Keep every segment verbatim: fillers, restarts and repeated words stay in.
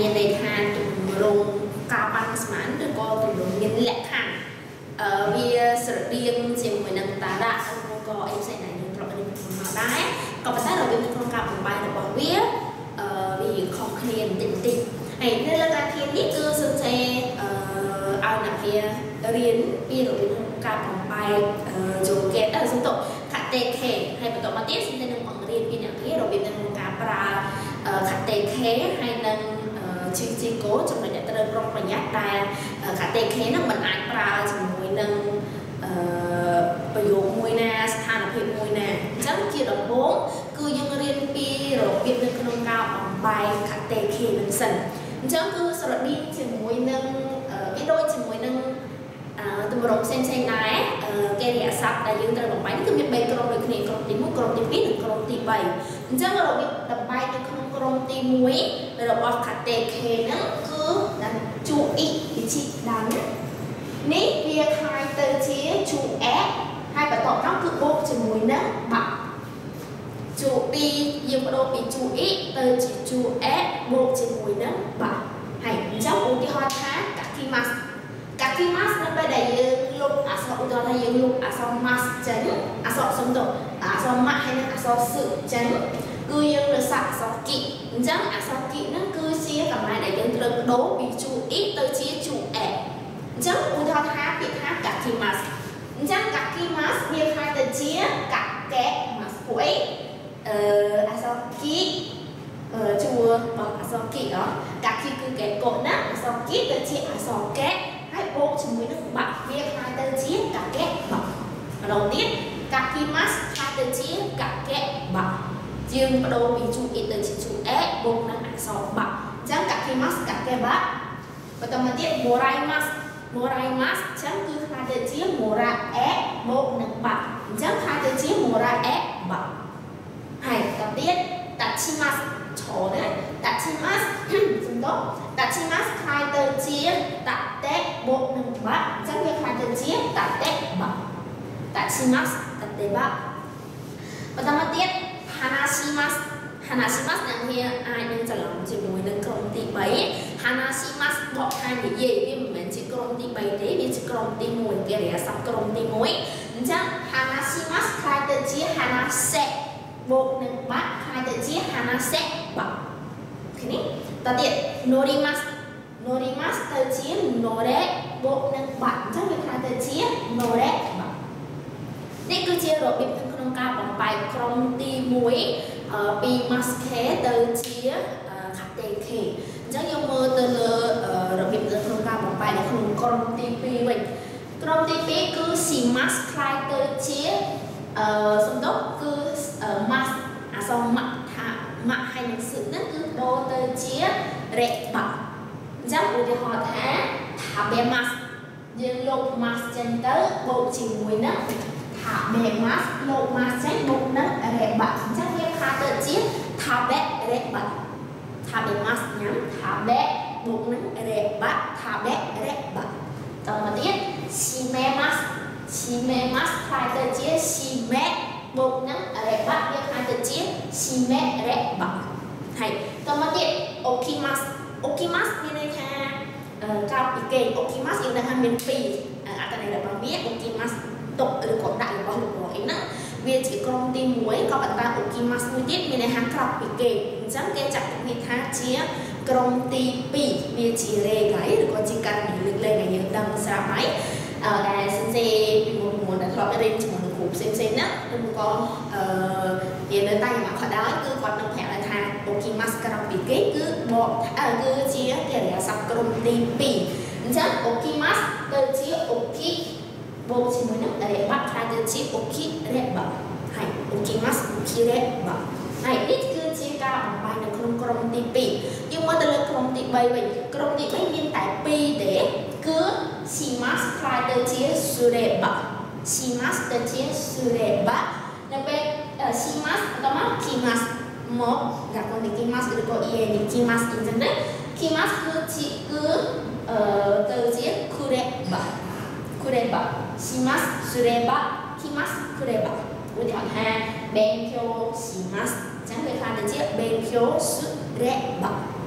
មានន័យថាទម្រង់ការប៉ាន់ស្មានឬក៏ទម្រង់មានលក្ខខណ្ឌអឺវាស្រដៀងជាមួយនឹងតារៈឬក៏អីផ្សេងៗយើងធ្លាប់រៀនពីមកដែរក៏ប៉ុន្តែរបៀបក្នុងការបំបែករបស់វាអឺវាខុសគ្នាបន្តិចបន្តិចហើយនៅលើការធាននេះគឺសង្ខេបអឺឲ្យអ្នកវារៀនពីរបៀបក្នុងការបំបែកចូលកេតសំតុខតេខេហើយបន្តមកទៀតខ្ញុំនឹងបង្រៀនពីអ្នកវារបៀបក្នុងការប្រើខតេខេហើយនឹងជីជីកូចំណុចដែលត្រូវប្រុងប្រយ័ត្នដែលខតេខេនឹងមិនអាចប្រើជាមួយនឹងប្រយោគមួយណាស្ថានភាពមួយណាអញ្ចឹងជាដំបូងគឺយើងរៀនពីរបៀបនៅក្នុងការបំបែកខតេខេនឹងសិនអញ្ចឹងគឺស្រដៀងជាមួយនឹងវាដូចជាមួយនឹងទម្រង់ផ្សេងផ្សេងដែរកិរិយាសព្ទដែលយើងត្រូវបំបែកនេះគឺមានបីក្រុមដូចគ្នាក្រុមទីមួយក្រុមទីពីរនិងក្រុមទីបីអញ្ចឹងរបៀបបំបែកនៅក្នុងក្រុមទីមួយរបស់ខតេខេហ្នឹងគឺដល់ជូអ៊ីវិជីដើមនេះវាคล้ายទៅជាជូអេហើយបន្ទាប់មកគឺបូកជាមួយនឹងបាក់ជូពីយើងបដូរពីជូអ៊ីទៅជាជូអេបូកជាមួយនឹងបាក់ហើយអញ្ចឹងឧទាហរណ៍ថាកាគីម៉ាស់កាគីម៉ាស់នៅពេលដែលយើងលុបអក្សរឧទាហរណ៍ថាយើងលុបអក្សរម៉ាស់ចេញអក្សរសំដៅអក្សរម៉ាស់ហើយនិងអក្សរសឹចេញគឺយើងលើសាក់អក្សរគីអញ្ចឹងអក្សរគីហ្នឹងគឺជាកន្លែងដែលយើងត្រូវបដូរពីជូអ៊ីទៅជាជូអេអញ្ចឹងឧទាហរណ៍ថាពាក្យថាកាគីម៉ាស់អញ្ចឹងកាគីម៉ាស់វាខ្ល้ายទៅជាកាកែម៉ាស់ពួកអីអឺអក្សរគីអឺជួរបស់អក្សរគីអកាគីគឺកែកូនណាអក្សរគីទៅជាអក្សរកែហើយបូកជាមួយនឹងបាក់វាខ្ល้ายទៅជាកាកែបាក់ម្ដងទៀតកាគីម៉ាស់ខ្ល้ายទៅជាកាកែបាក់ជាងបដូរពីជូអ៊ីទៅជាជូអេបូកនឹងអក្សរបាក់អញ្ចឹងកាគីម៉ាស់កាកែបាក់បន្តមកទៀតម៉ូរ៉ៃម៉ាស់ម៉ូរ៉ៃម៉ាស់អញ្ចឹងគឺខ្ល้ายទៅជាម៉ូរ៉ាអេបូកនឹងបាក់អញ្ចឹងខ្ល้ายទៅជាម៉ូរ៉ាអេបាក់ហើយបន្តទៀតតាឈីម៉ាស់ឈរណាតាឈីម៉ាស់សំដៅតាឈីម៉ាស់ខ្ល้ายទៅជាតាតេបូកនឹងបាក់អញ្ចឹងវាខ្ល้ายទៅជាតាតេបាក់តាឈីម៉ាស់តាតេបាក់បន្តមកទៀតហាណាស៊ីម៉ាស់ហាណាស៊ីម៉ាស់អ្នកវាអាចនឹងច្រឡំជាមួយនឹងក្រុមទីបីហាណាស៊ីម៉ាស់បកថានិយាយវាមិនមែនជាក្រុមទីបីទេវាជាក្រុមទីមួយកិរិយាសព្ទក្រុមទីមួយអញ្ចឹងហាណាស៊ីម៉ាស់ខ្ល้ายទៅជាហាណាសេបូកនឹងបាក់ខ្ល้ายទៅជាហាណាសេបាក់ឃើញទេតទៀតណូរីម៉ាស់ណូរីម៉ាស់ទៅជាណូរ៉េបូកនឹងបាក់អញ្ចឹងវាខ្ល้ายទៅជាណូរ៉េបាក់នេះគឺជារបៀបក្នុងការបំបែកក្រុមទីមួយពី mask ទៅជាខតេខេអញ្ចឹងយើងមើលទៅលើរបៀបក្នុងការបំបែកនៅក្នុងក្រុមទីពីរវិញក្រុមទីពីរគឺ si mask ខ្ល้ายទៅជាអឺសំដៅគឺ mask អក្សរម៉ាក់ថាម៉ាក់ហើយនឹងសឹកហ្នឹងគឺដូរទៅជា re បាក់អញ្ចឹងឧទាហរណ៍ថាថា be mask យើងលុប mask ចេញទៅបូកជាមួយនឹងថា be mask លុប mask ចេញបូកនឹង re បាក់អញ្ចឹងវាខ្ល้ายទៅជាថា be re បាក់ថា be mask ញ៉ាំថា be បូកនឹង re បាក់ថា be re បាក់តមកទៀត si me mask si me mask ខ្ល้ายទៅជា si me បូកនឹង re បាក់វាខ្ល้ายទៅជា si me re បាក់ហើយតមកទៀត oki mask oki mask មានន័យថាក្រៅពីគេ oki mask យើងដឹងថាមានពីរអត្ថន័យរបស់វា oki mask ទុកឬក៏ដាក់របស់លោកអីហ្នឹងវាជាក្រុមទីមួយក៏ប៉ុន្តែអូគីម៉ាស់មួយទៀតមានន័យថាក្រៅពីគេអញ្ចឹងគេចាត់ទុកវាថាជាក្រុមទីពីរវាជារេហ្គៃឬក៏ជាការនិយាយលេខដែលយើងដឹងស្រាប់ហើយដែលសិនសេពីមុនមុនដែលធ្លាប់រៀនជាមួយនឹងគ្រូផ្សេងផ្សេងណាឬក៏អឺវានៅតែមកក៏ដោយគឺគាត់នឹងប្រាប់ថាអូគីម៉ាស់ក្រៅពីគេគឺបកគឺជាកិរិយាសព្ទក្រុមទីពីរអញ្ចឹងអូគីម៉ាស់ទៅជាអូគីបូកជាមួយនឹង re បាក់ខ្ល้ายទៅជា oki re បាក់ហើយ oki mas oki re បាក់ហើយនេះគឺជាការបំបែកនៅក្នុងក្រុមទីពីរយើងមកទៅលើក្រុមទីបីវិញក្រុមទីបីមានតែពីរទេគឺ si mas ខ្ល้ายទៅជា sure បាក់ si mas ទៅជា sure បាក់នៅពេល si mas បន្តមក ki mas មកកាត់ទៅ ki mas ឬក៏ ie នេះ ki mas អញ្ចឹងណា ki mas គឺជាគឺអឺទៅជា kure បាក់ kure បាក់しますすれば来ます来ればឧទាហរណ៍ថា勉強しますអញ្ចឹងវាខ្ល้ายទៅជា勉強すれば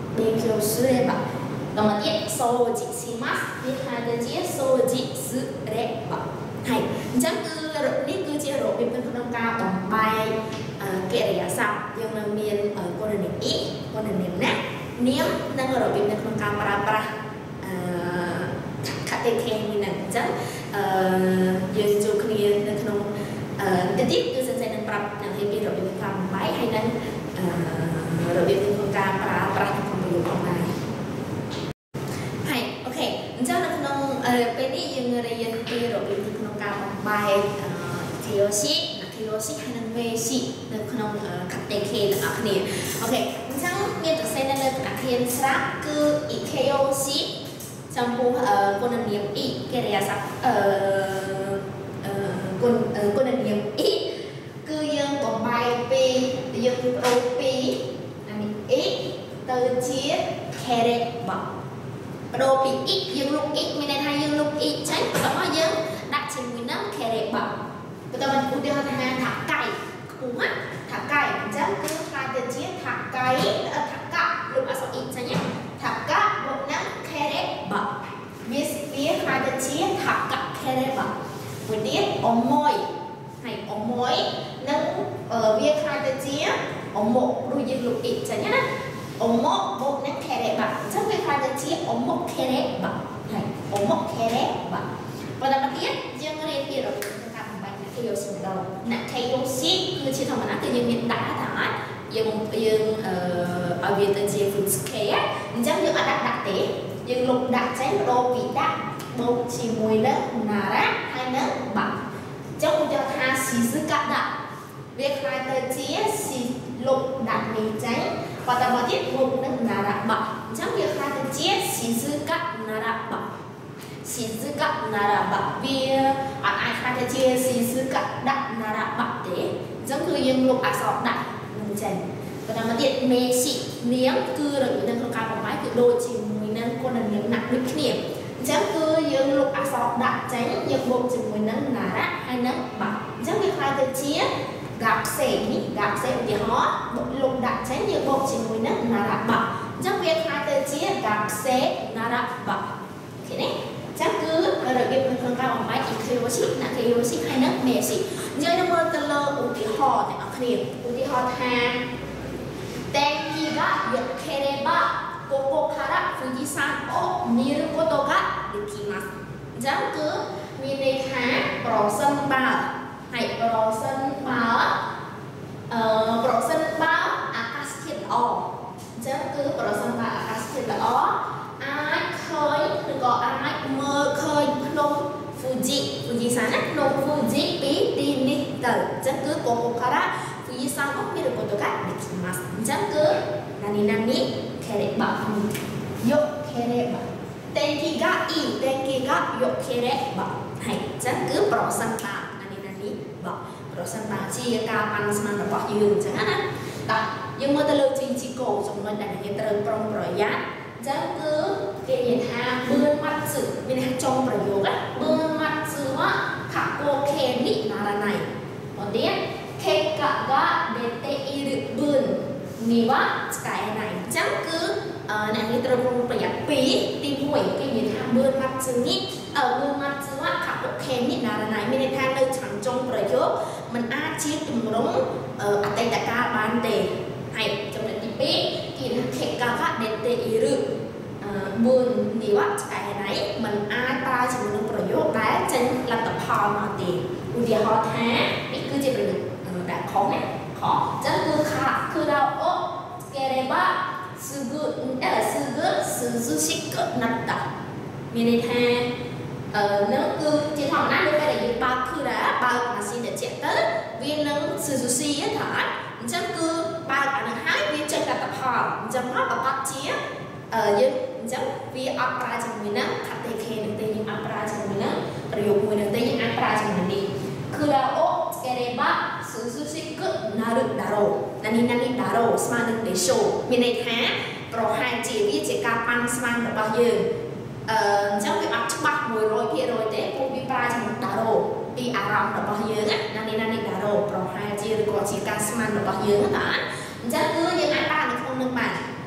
勉強すればとまで掃除しますវាថាទៅជា掃除すればហើយអញ្ចឹងគឺនេះគឺជារបៀបក្នុងការបំបែកកិរិយាសព្ទយើងនៅមានគុណនាមអ៊ីគុណនាមណានាមនិងរបៀបនៅក្នុងការប្រើប្រាស់អឺខតិខេនេះហ្នឹងអញ្ចឹងអឺយើងជួបគ្នានៅក្នុងអឺទីគឺសិនៗនឹងប្រាប់នឹងរៀបពីរបៀបការបំបែកហើយនឹងអឺរបៀបក្នុងការប្រើប្រាស់ក្នុងប្រយោគផងដែរហើយអូខេអញ្ចឹងនៅក្នុងពេលនេះយើងរៀនពីរបៀបក្នុងការបំបែកគីយោស៊ីគីយោស៊ីហើយនឹងមេស៊ីនៅក្នុងខតិខេទាំងអស់គ្នាអូខេអញ្ចឹងមានប្រសិទ្ធនៅលើខតិខេស្រាប់គឺអ៊ីខេយោស៊ីចំពោះគុណនាមអ៊ីកិរិយាសព្ទអឺគុណគុណនាមអ៊ីគឺយើងបំបែកពីយើងប្រូពីអានេះអ៊ីទៅជាខេរេបបដូរពីអ៊ីយើងលុបអ៊ីមានន័យថាយើងលុបអ៊ីចេញបន្តយើងដាក់ជាមួយនឹងខេរេបបបន្តមកឧទាហរណ៍ថាថាកៃខ្ពស់ណាថាកៃអញ្ចឹងគឺខ្លាយទៅជាថាកៃថាកៈលុបអក្សរអ៊ីចេញថាកៈមកនឹងខេរេបបវាវាខ្លាយទៅជាថាកៈខេរេបបមួយទៀតអមួយហើយអមួយនឹងវាខ្លាយទៅជាអមុខដូចយើងលុបអ៊ីចេញណាអមុខមកនឹងខេរេបបអញ្ចឹងវាខ្លាយទៅជាអមុខខេរេបបហើយអមុខខេរេបបបន្តមកទៀតយើងរៀនពីរបៀបការបំបែកអ្នកខេយោស៊ីម្ដងអ្នកខេយោស៊ីគឺជាធម្មតាគឺយើងមានដាក់ថាអាចយើងយើងអឺឲ្យវាទៅជា full scale អញ្ចឹងយើងអត់ដាក់ដាក់ទេយើងលុបដាក់ចេញបដូរពីដាក់បូកជាមួយនឹងណារ៉ាហើយនឹងបាក់អញ្ចឹងឧទាហរណ៍ថាស៊ីសឺកាដាក់វាខ្លាយទៅជាស៊ីលុបដាក់នេះចេញបន្តមកទៀតបូកនឹងណារ៉ាបាក់អញ្ចឹងវាខ្លាយទៅជាស៊ីសឺកាណារ៉ាបាក់ស៊ីសឺកាណារ៉ាបាក់វាអត់អាចខ្លាយទៅជាស៊ីសឺកាដាក់ណារ៉ាបាក់ទេអញ្ចឹងគឺយើងលុបអក្សរដាក់នឹងចេញបន្តមកទៀតមេស៊ីនាមគឺរបៀបនៅក្នុងការបំបែកគឺដូចជាមួយនឹងគុណនាមណាក់ដូចគ្នាអញ្ចឹងគឺយើងលុបអក្សរដាក់ចេញយើងបូកជាមួយនឹងណារ៉ាហើយនឹងបាក់អញ្ចឹងវាខ្លាយទៅជាកាប់សេនេះកាប់សេឧទាហរណ៍លុបដាក់ចេញយើងបូកជាមួយនឹងណារ៉ាបាក់អញ្ចឹងវាខ្លាយទៅជាកាប់សេណារ៉ាបាក់អូខេនេះអញ្ចឹងគឺរបៀបក្នុងការបំបែកអ៊ីខេយោស៊ីណាខេយោស៊ីហើយនឹងមេស៊ីអញ្ចឹងយើងមើលទៅលើឧទាហរណ៍ទាំងអស់គ្នាឧទាហរណ៍ថាតែគីが良ければここから富士山を見ることができます。អញ្ចឹងគឺមានន័យថាប្រសិនបើហើយប្រសិនបើអឺប្រសិនបើអាកាសធាតុល្អអញ្ចឹងគឺប្រសិនបើអាកាសធាតុល្អអាចឃើញឬក៏អាចមើលឃើញភ្នំ Fuji Fuji សានណាភ្នំ Fuji ពីទីនេះទៅអញ្ចឹងគឺここから富士山を見ることができますអញ្ចឹងគឺ何々ければよければ天気がいい天気がよければはいអញ្ចឹងគឺប្រសិនបើ何々បើប្រសិនបើជាការប៉ាន់ស្មានរបស់យើងអញ្ចឹងណាបាទយើងមើលទៅលើជីជីកោចំណុចដែលយើងត្រូវប្រុងប្រយ័ត្នអញ្ចឹងគឺគេនិយាយថាបឿនម៉ាត់សឹមានន័យថាចុងប្រយោគណាបឿនម៉ាត់សឹមកខាក់ពោខេនេះណារណៃអត់ទេ結果が出ている分には使えないអញ្ចឹងគឺអ្នកនេះត្រូវប្រុងប្រយ័ត្នពីរទីមួយគេនិយាយថាបឿនម៉ាត់សឹនេះអឺបឿនម៉ាត់សឹមកខាក់ពោខេនេះណារណៃមានន័យថានៅខាងចុងប្រយោគมันអាចជាទម្រង់អតីតកាលបានទេហើយចំណុចទីពីរគេថា結果が出ているបឿននេះវ៉ាឆ្កែណៃมันអាចប្រើជាមួយនឹងប្រយោគដែលចេញលទ្ធផលមកទេឧទាហរណ៍ថានេះគឺជាប្រយោគដែលខុសណាខុសអញ្ចឹងគឺខាគឺเราអូければすぐえすぐ涼しくなったមានន័យថាអឺនឹងគឺជាធម្មតានៅពេលដែលយើងបើកគឺដែរបើកម៉ាស៊ីនត្រជាក់ទៅវានឹងស៊ឺស៊ូស៊ីថាអញ្ចឹងគឺបើកអានឹងហើយវាចេញលទ្ធផលអញ្ចឹងមកប្រកបជាអឺយើងអញ្ចឹងវាអត់ប្រើជាមួយនឹងខតិខេនឹងទេយើងអត់ប្រើជាមួយនឹងប្រយោគមួយនឹងទេយើងអាចប្រើជាមួយនេះគឺเราអូければ涼しくなるだろう何々だろうស្មើនឹងでしょうមានន័យថាប្រហែលជាវាជាការប៉ាន់ស្មានរបស់យើងអឺអញ្ចឹងវាអត់ច្បាស់ មួយរយភាគរយ ទេពួកវាប្រើជាមួយដារ៉ូពីអារម្មណ៍របស់យើងណានេះណានេះដារ៉ូប្រហែលជាឬក៏ជាការស្មានរបស់យើងណាអញ្ចឹងគឺយើងអាចប្រើនៅក្នុងនឹងបានអានេះ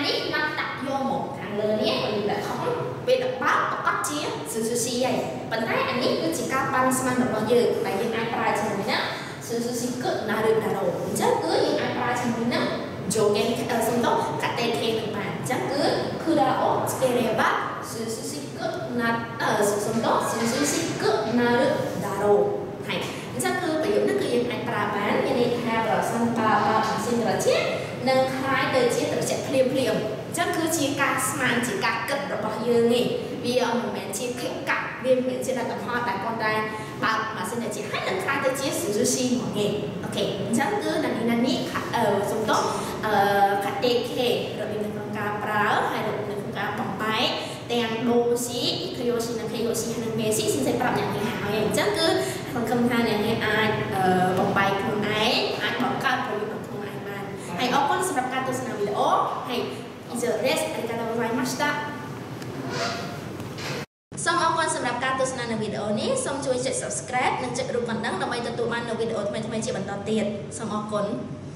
នេះណាត់ដាក់យកមកខាងលើនេះmình đã không về đặt báo và cắt chia sự sushi vậy bản thân anh ấy cứ chỉ cao ban sman được bao nhiêu tại những ai prai cho mình á sự sushi cứ là được là đồ chắc cứ những ai prai cho mình á chỗ game ở sông tóc cắt tên khen được bạn chắc cứ cứ đã ốp stereo bát sự sushi cứ là ở sông tóc sự sushi cứ là được là đồ hay chắc cứ ví dụ nó cứ những ai prai bán như này hai rồi xong ba ba xin rồi chết nâng hai đời chết được sẽ phim phim chắc cứ chỉ cả sman chỉ cả cất rồi bao nhiêu nghỉ vì ở một mẹ chỉ khích cắt viên miền chỉ là tập hoa tại con trai bà mà xin là chỉ hai lần khai tới chia sử sushi mọi nghề ok chắc cứ là đi năn ní ở dùng tốt khát đê kề rồi mình được con cá bráo hay được mình con cá bỏng bái đèn đô xí kêu xí là kêu xí hay là nghề xí xin sẽ bắt nhận người hảo em chắc cứ phần cầm hai này nghe ai bỏng bái cùng ai ai bỏng cá cùng bỏng cùng ai mà hay ở con sẽรับการตัวสนามวิดีโอให้以上です。ありがとうございました。សូមអរគុណសម្រាប់ការទស្សនានៅវីដេអូនេះសូមជួយចុច Subscribe និងចុចរូបកណ្ដឹងដើម្បីទទួលបាននូវវីដេអូថ្មីៗជាបន្តទៀតសូមអរគុណ